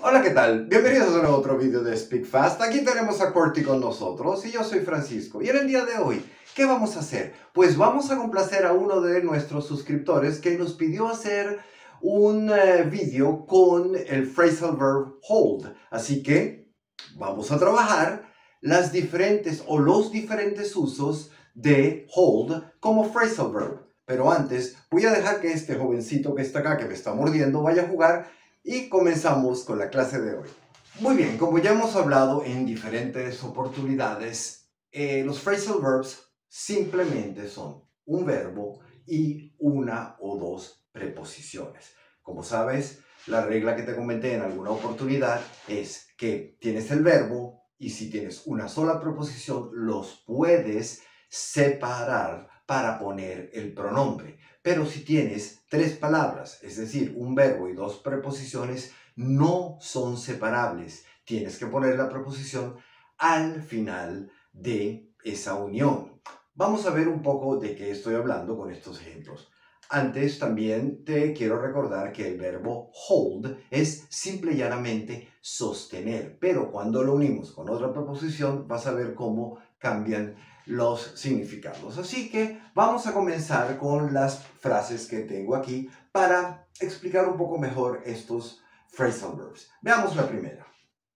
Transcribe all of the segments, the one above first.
Hola, ¿qué tal? Bienvenidos a otro video de Speak Fast. Aquí tenemos a Corti con nosotros y yo soy Francisco. Y en el día de hoy, ¿qué vamos a hacer? Pues vamos a complacer a uno de nuestros suscriptores que nos pidió hacer un video con el phrasal verb hold. Así que vamos a trabajar las diferentes o los diferentes usos de hold como phrasal verb. Pero antes voy a dejar que este jovencito que está acá, que me está mordiendo, vaya a jugar y comenzamos con la clase de hoy. Muy bien, como ya hemos hablado en diferentes oportunidades, los phrasal verbs simplemente son un verbo y una o dos preposiciones. Como sabes, la regla que te comenté en alguna oportunidad es que tienes el verbo y si tienes una sola preposición, los puedes separar para poner el pronombre. Pero si tienes tres palabras, es decir, un verbo y dos preposiciones, no son separables. Tienes que poner la preposición al final de esa unión. Vamos a ver un poco de qué estoy hablando con estos ejemplos. Antes también te quiero recordar que el verbo hold es simple y llanamente sostener, pero cuando lo unimos con otra preposición vas a ver cómo cambian los significados. Así que vamos a comenzar con las frases que tengo aquí para explicar un poco mejor estos phrasal verbs. Veamos la primera.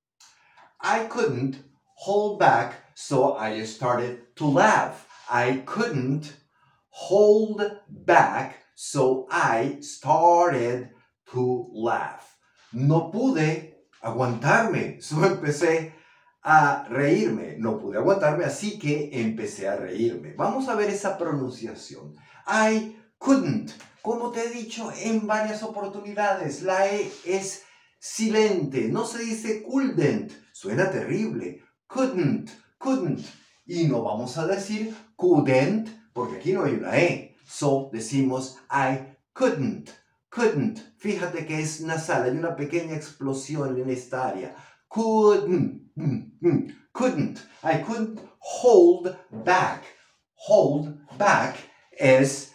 I couldn't hold back, so I started to laugh. I couldn't hold back, so I started to laugh. No pude aguantarme, so empecé a reírme. No pude aguantarme, así que empecé a reírme. Vamos a ver esa pronunciación. I couldn't. Como te he dicho en varias oportunidades, la E es silente. No se dice couldn't. Suena terrible. Couldn't, couldn't. Y no vamos a decir couldn't, porque aquí no hay una E. So decimos I couldn't, couldn't. Fíjate que es nasal, hay una pequeña explosión en esta área. Couldn't, couldn't. I couldn't hold back. Hold back es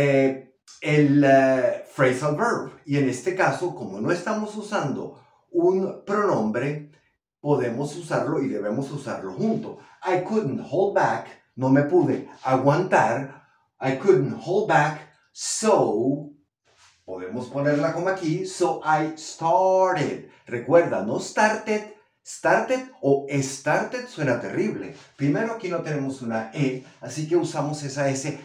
el phrasal verb. Y en este caso, como no estamos usando un pronombre, podemos usarlo y debemos usarlo junto. I couldn't hold back. No me pude aguantar. I couldn't hold back. So, podemos ponerla como aquí. So I started. Recuerda, no started. Started o started suena terrible. Primero aquí no tenemos una E, así que usamos esa S.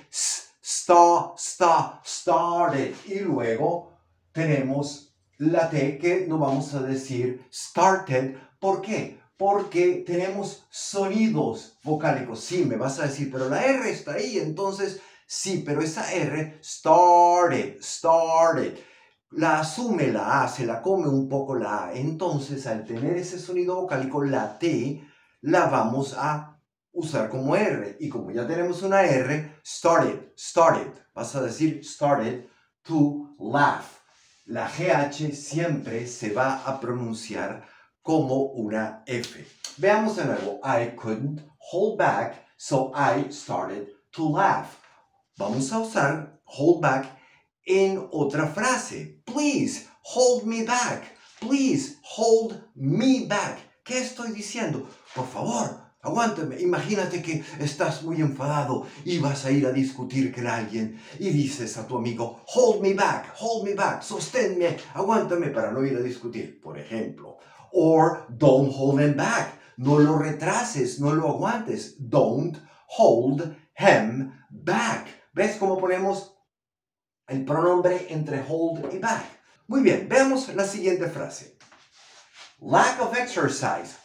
Started. Y luego tenemos la T que no vamos a decir started. ¿Por qué? Porque tenemos sonidos vocálicos. Sí, me vas a decir, pero la R está ahí, entonces sí, pero esa R, started, la asume la A, se la come un poco la A. Entonces, al tener ese sonido vocálico, la T la vamos a usar como R. Y como ya tenemos una R, started. Vas a decir started to laugh. La GH siempre se va a pronunciar como una F. Veamos de nuevo. I couldn't hold back, so I started to laugh. Vamos a usar hold back en otra frase. Please hold me back. Please hold me back. ¿Qué estoy diciendo? Por favor, aguántame. Imagínate que estás muy enfadado y vas a ir a discutir con alguien y dices a tu amigo, hold me back, sosténme, aguántame para no ir a discutir, por ejemplo. Or don't hold him back. No lo retrases, no lo aguantes. Don't hold him back. ¿Ves cómo ponemos el pronombre entre hold y back? Muy bien, veamos la siguiente frase. Lack of exercise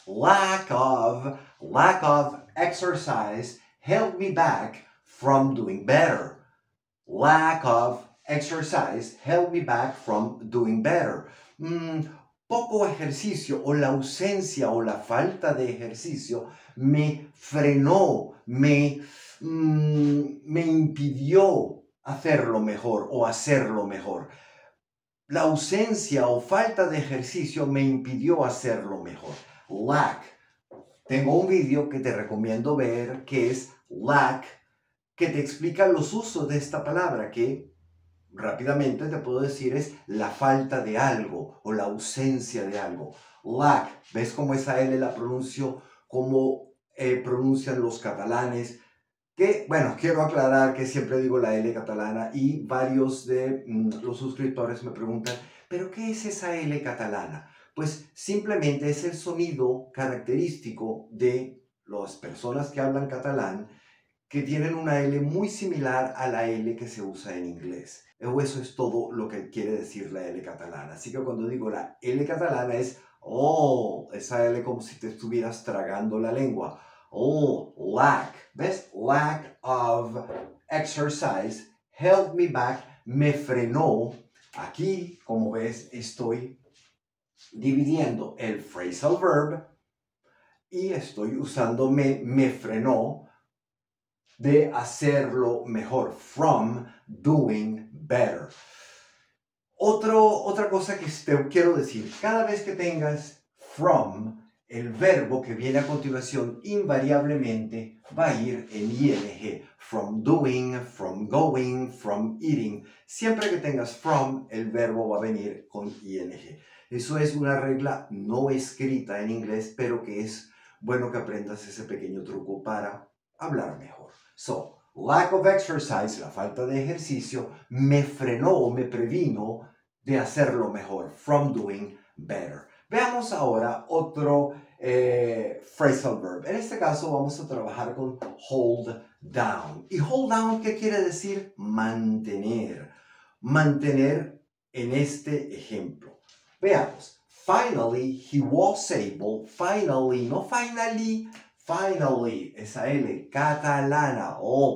held me back from doing better. Lack of exercise held me back from doing better. Poco ejercicio o la ausencia o la falta de ejercicio me frenó, me impidió hacerlo mejor o hacerlo mejor. La ausencia o falta de ejercicio me impidió hacerlo mejor. Lack. Tengo un video que te recomiendo ver que es lack, que te explica los usos de esta palabra, que rápidamente te puedo decir es la falta de algo o la ausencia de algo. Lack, ¿ves cómo esa L la pronuncio como pronuncian los catalanes? Que, bueno, quiero aclarar que siempre digo la L catalana y varios de los suscriptores me preguntan, ¿pero qué es esa L catalana? Pues simplemente es el sonido característico de las personas que hablan catalán que tienen una L muy similar a la L que se usa en inglés. Eso es todo lo que quiere decir la L catalana. Así que cuando digo la L catalana es, oh, esa L como si te estuvieras tragando la lengua. Oh, lack. ¿Ves? Lack of exercise held me back, me frenó. Aquí, como ves, estoy dividiendo el phrasal verb y estoy usando me frenó de hacerlo mejor. From doing better. Otra cosa que te quiero decir, cada vez que tengas from, el verbo que viene a continuación invariablemente va a ir en ing. From doing, from going, from eating. Siempre que tengas from, el verbo va a venir con ing. Eso es una regla no escrita en inglés, pero que es bueno que aprendas ese pequeño truco para hablar mejor. So, lack of exercise, la falta de ejercicio, me frenó, me previno de hacerlo mejor. From doing better. Veamos ahora otro phrasal verb. En este caso vamos a trabajar con hold down. ¿Y hold down qué quiere decir? Mantener. Mantener en este ejemplo. Veamos. Finally, he was able. Finally, no finally. Finally, esa L catalana.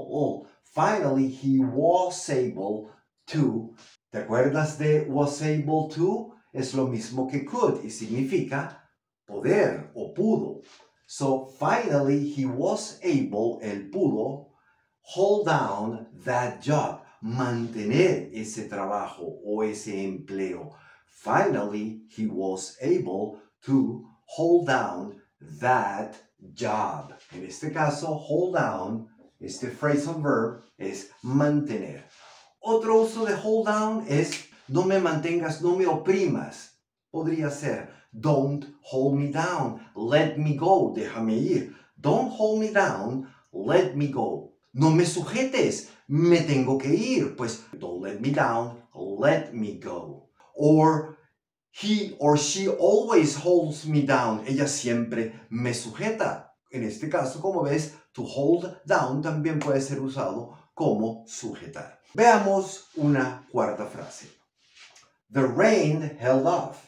Finally, he was able to. ¿Te acuerdas de was able to? Es lo mismo que could y significa poder o pudo. So, finally, he was able, él pudo, hold down that job, mantener ese trabajo o ese empleo. Finally, he was able to hold down that job. En este caso, hold down, este phrasal verb es mantener. Otro uso de hold down es no me mantengas, no me oprimas. Podría ser don't hold me down, let me go, déjame ir. Don't hold me down, let me go. No me sujetes, me tengo que ir. Pues don't let me down, let me go. Or he or she always holds me down. Ella siempre me sujeta. En este caso, como ves, to hold down también puede ser usado como sujetar. Veamos una cuarta frase. The rain held off,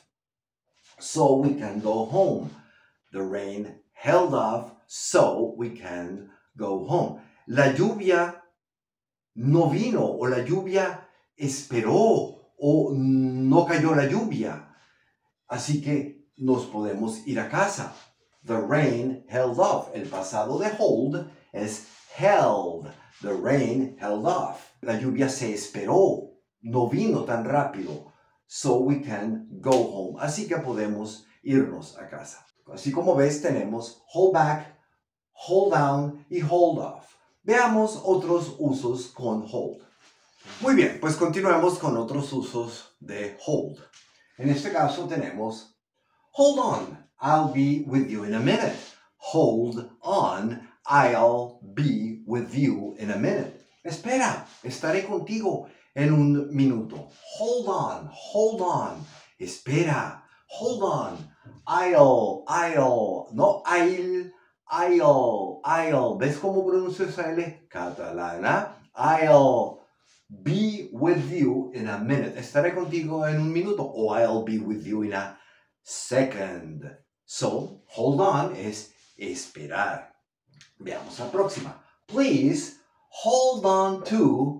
so we can go home. The rain held off, so we can go home. La lluvia no vino, o la lluvia esperó, o no cayó la lluvia. Así que nos podemos ir a casa. The rain held off. El pasado de hold es held. The rain held off. La lluvia se esperó, no vino tan rápido. So we can go home. Así que podemos irnos a casa. Así como ves, tenemos hold back, hold down y hold off. Veamos otros usos con hold. Muy bien, pues continuemos con otros usos de hold. En este caso tenemos hold on, I'll be with you in a minute. Hold on, I'll be with you in a minute. Espera, estaré contigo en un minuto. Hold on. Espera, hold on. I'll, no I'll. ¿Ves cómo pronuncio esa L? Catalana. I'll be with you in a minute. Estaré contigo en un minuto. O I'll be with you in a second. So, hold on es esperar. Veamos la próxima. Please hold on to.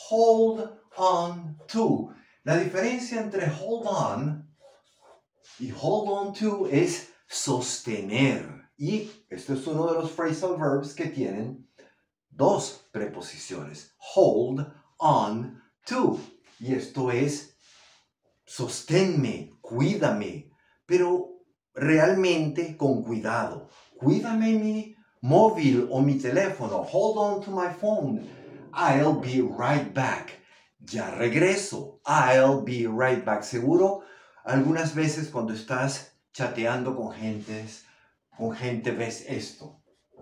La diferencia entre hold on y hold on to es sostener. Y este es uno de los phrasal verbs que tienen dos preposiciones. Hold on to. Y esto es sosténme, cuídame, pero realmente con cuidado. Cuídame mi móvil o mi teléfono. Hold on to my phone. I'll be right back. Ya regreso. I'll be right back. Seguro, algunas veces cuando estás chateando con gente ves esto.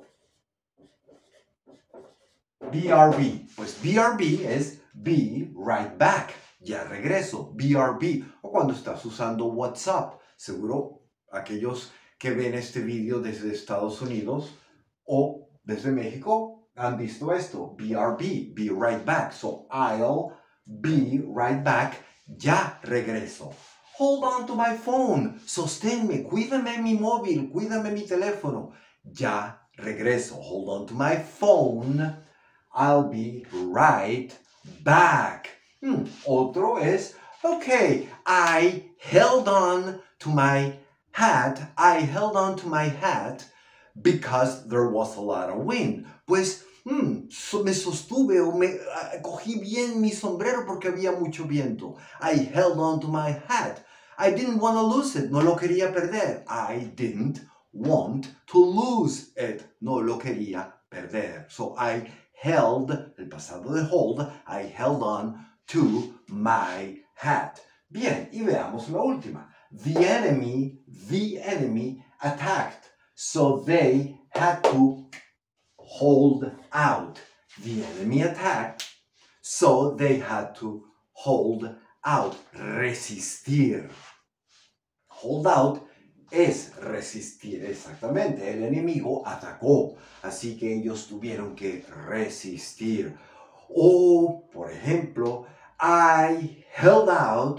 BRB. Pues BRB es be right back. Ya regreso. BRB. O cuando estás usando WhatsApp. Seguro aquellos que ven este video desde Estados Unidos o desde México han visto esto. BRB. Be right back. So I'll be right back. Ya regreso. Hold on to my phone. Sosténme. Cuídame mi móvil. Cuídame mi teléfono. Ya regreso. Hold on to my phone. I'll be right back. Otro es, okay, I held on to my hat. I held on to my hat because there was a lot of wind. Pues me sostuve o cogí bien mi sombrero porque había mucho viento. I held on to my hat. I didn't want to lose it. No lo quería perder. I didn't want to lose it. No lo quería perder. So I held, el pasado de hold, I held on to my hat. Bien, y veamos la última. The enemy attacked. So they had to hold out. The enemy attacked, so they had to hold out. Resistir. Hold out es resistir, exactamente. El enemigo atacó, así que ellos tuvieron que resistir. O, por ejemplo, I held out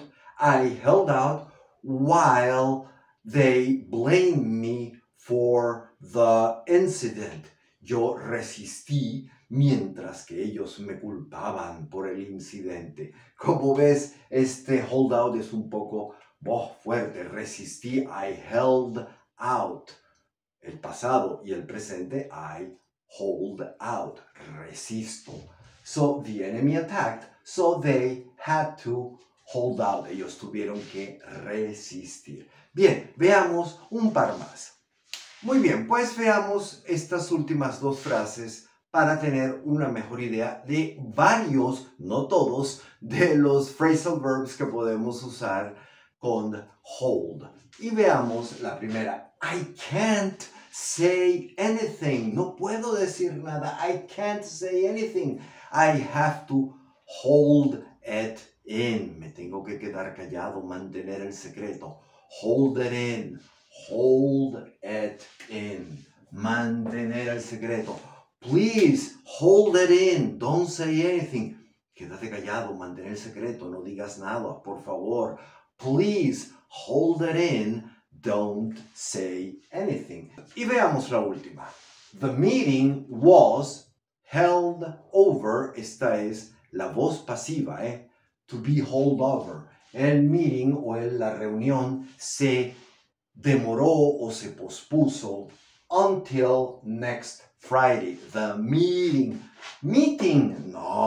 while they blamed me for the incident. Yo resistí mientras que ellos me culpaban por el incidente. Como ves, este hold out es un poco fuerte. Resistí, I held out. El pasado y el presente, I hold out. Resisto. So the enemy attacked, so they had to hold out. Ellos tuvieron que resistir. Bien, veamos un par más. Muy bien, pues veamos estas últimas dos frases para tener una mejor idea de varios, no todos, de los phrasal verbs que podemos usar con hold. Y veamos la primera. I can't say anything. No puedo decir nada. I can't say anything. I have to hold it in. Me tengo que quedar callado, mantener el secreto. Hold it in. Hold it in. Mantener el secreto. Please hold it in. Don't say anything. Quédate callado, mantén el secreto. No digas nada, por favor. Please hold it in. Don't say anything. Y veamos la última. The meeting was held over. Esta es la voz pasiva, to be held over. El meeting o la reunión se demoró o se pospuso until next Friday. The meeting. Meeting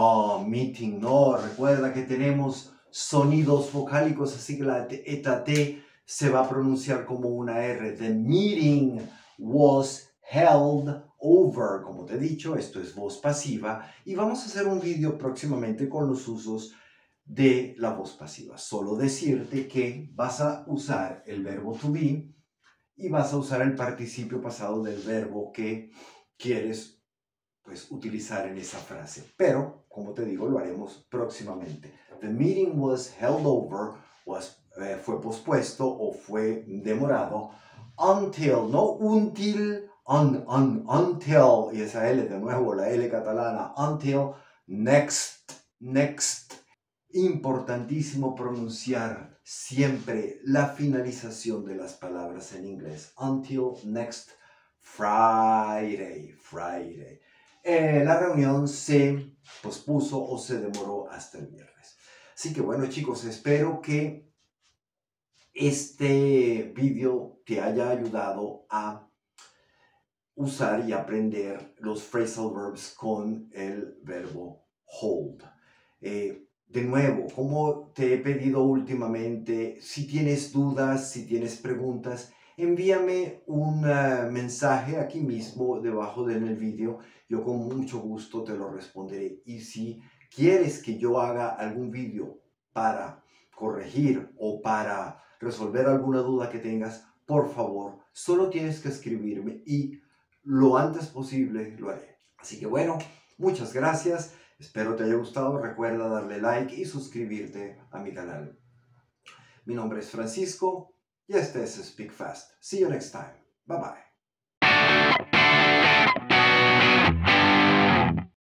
no. Recuerda que tenemos sonidos vocálicos, así que esta T se va a pronunciar como una R. The meeting was held over. Como te he dicho, esto es voz pasiva y vamos a hacer un video próximamente con los usos de la voz pasiva. Solo decirte que vas a usar el verbo to be y vas a usar el participio pasado del verbo que quieres utilizar en esa frase. Pero, como te digo, lo haremos próximamente. The meeting was held over, fue pospuesto o fue demorado until, no until, until, y esa L de nuevo, la L catalana, until next. Importantísimo pronunciar siempre la finalización de las palabras en inglés. Until next Friday. La reunión se pospuso o se demoró hasta el viernes. Así que bueno, chicos, espero que este video te haya ayudado a usar y aprender los phrasal verbs con el verbo hold. De nuevo, como te he pedido últimamente, si tienes dudas, si tienes preguntas, envíame un mensaje aquí mismo debajo en el vídeo. Yo con mucho gusto te lo responderé. Y si ¿Quieres que yo haga algún vídeo para corregir o para resolver alguna duda que tengas? Por favor, solo tienes que escribirme y lo antes posible lo haré. Así que bueno, muchas gracias. Espero te haya gustado. Recuerda darle like y suscribirte a mi canal. Mi nombre es Francisco y este es Speak Fast. See you next time. Bye bye.